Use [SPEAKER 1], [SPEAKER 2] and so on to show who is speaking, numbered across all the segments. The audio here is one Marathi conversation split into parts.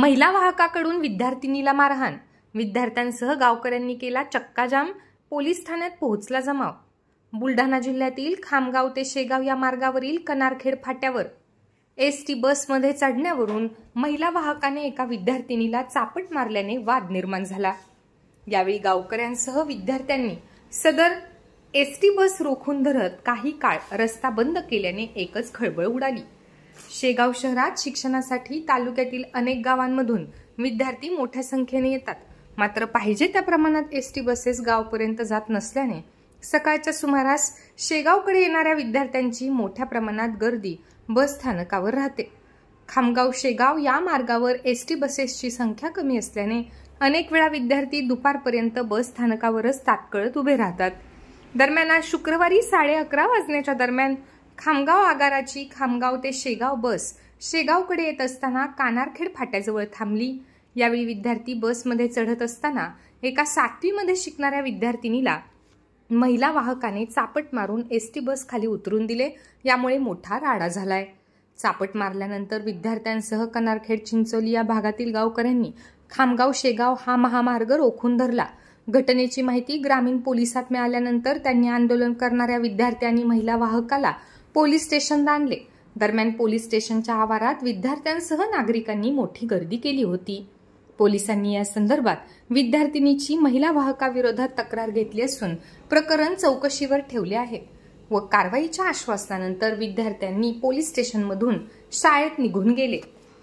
[SPEAKER 1] महिला वाहकाकडून विद्यार्थिनीला मारहाण, विद्यार्थ्यांसह गावकऱ्यांनी केला चक्काजाम, पोलीस ठाण्यात पोहोचला जमाव। बुलढाणा जिल्ह्यातील खामगाव ते शेगाव या मार्गावरील कनारखेड फाट्यावर एसटी बसमध्ये चढण्यावरून महिला वाहकाने एका विद्यार्थिनीला चापट मारल्याने वाद निर्माण झाला। यावेळी गावकऱ्यांसह विद्यार्थ्यांनी सदर एसटी बस रोखून धरत काही काळ रस्ता बंद केल्याने एकच खळबळ उडाली। शेगाव शहरात शिक्षणासाठी तालुक्यातील अनेक गावांमधून विद्यार्थी मोठ्या संख्येने येतात, मात्र पाहिजे त्या प्रमाणात एसटी बसेस गावपर्यंत जात नसल्याने सकाळच्या सुमारास शेगावकडे येणाऱ्या विद्यार्थ्यांची मोठ्या प्रमाणात गर्दी बस स्थानकावर राहते। खामगाव शेगाव या मार्गावर एसटी बसेसची संख्या कमी असल्याने अनेक वेळा विद्यार्थी दुपारपर्यंत बस स्थानकावरच ताटकळत उभे राहतात। दरम्यान आज शुक्रवारी 11:30 वाजण्याच्या दरम्यान खामगाव आगाराची खामगाव ते शेगाव बस शेगावकडे येत असताना कानारखेड फाट्याजवळ थांबली। यावेळी विद्यार्थी बसमध्ये चढत असताना एका 7वी मध्ये शिकणाऱ्या विद्यार्थिनीला महिला वाहकाने चापट मारून एसटी बस खाली उतरून दिले। यामुळे मोठा राडा झालाय। चापट मारल्यानंतर विद्यार्थ्यांसह कनारखेड चिंचोली या भागातील गावकऱ्यांनी खामगाव शेगाव हा महामार्ग रोखून धरला। घटनेची माहिती ग्रामीण पोलिसात मिळाल्यानंतर त्यांनी आंदोलन करणाऱ्या विद्यार्थी आणि महिला वाहकाला पोलीस स्टेशनला आणले। दरम्यान पोलीस स्टेशनच्या आवारात विद्यार्थ्यांसह नागरिकांनी मोठी गर्दी केली होती। पोलिसांनी या संदर्भात विद्यार्थिनीची महिला वाहकाविरोधात तक्रार घेतली असून प्रकरण चौकशीवर ठेवले आहे व कारवाईच्या आश्वासनानंतर विद्यार्थ्यांनी पोलीस स्टेशनमधून शाळेत निघून गेले।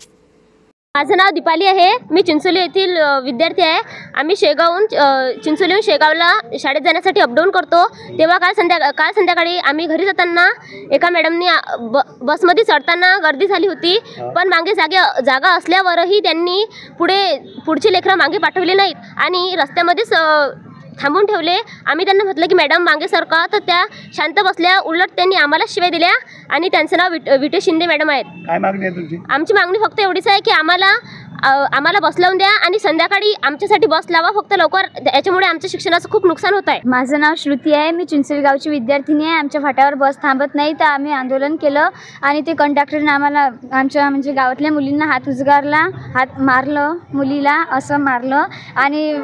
[SPEAKER 2] माझं नाव दीपाली आहे। मी चिंचोली येथील विद्यार्थी आहे। आम्ही चिंचोलीहून शेगावला शाळेत जाण्यासाठी अपडाऊन करतो। तेव्हा काल संध्याकाळी आम्ही घरी जाताना एका मॅडमनी बसमध्ये चढताना गर्दी झाली होती, पण मागे जागा असल्यावरही त्यांनी पुढचे लेकरं मागे पाठवले नाहीत आणि रस्त्यामध्येच थांबून ठेवले। आम्ही त्यांना म्हटलं की मॅडम मागे सरका, तर त्या शांत बसल्या। उलट त्यांनी आम्हाला शिव्या दिल्या आणि त्यांचं नाव विटे शिंदे मॅडम आहेत।
[SPEAKER 3] काय मागणी आहे तुमची? आमची
[SPEAKER 2] मागणी फक्त एवढीच आहे की आम्हाला बस लावून द्या आणि संध्याकाळी आमच्यासाठी बस लावा फक्त लवकर, याच्यामुळे आमच्या शिक्षणाचं खूप नुकसान होत आहे।
[SPEAKER 4] माझं नाव श्रुती आहे। मी चिंचोली गावची विद्यार्थिनी आहे। आमच्या फाट्यावर बस थांबत नाही तर आम्ही आंदोलन केलं आणि ते कंडक्टरने आम्हाला आमच्या बागातल्या मुलींना हात उचगारला, हात मारलं, मुलीला असं मारलं आणि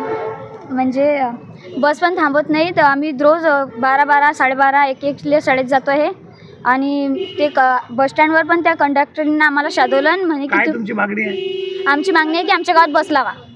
[SPEAKER 4] बस पण थांबत नाही। तर आम्ही रोज 12, 12:30, 1 शाळेत जातो आहे आणि ते बस स्टँडवर पण त्या कंडक्टरने आम्हाला शादवलं म्हणे की
[SPEAKER 3] तुमची मागणी आहे?
[SPEAKER 4] आमची मागणी आहे की आमच्या गावात बस लावा।